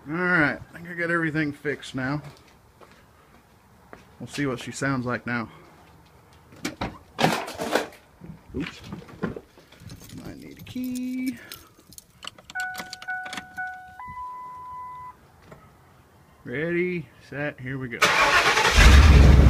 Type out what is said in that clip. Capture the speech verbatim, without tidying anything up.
Alright, I think I got everything fixed now. We'll see what she sounds like now. Oops. Might need a key. Ready, set, here we go.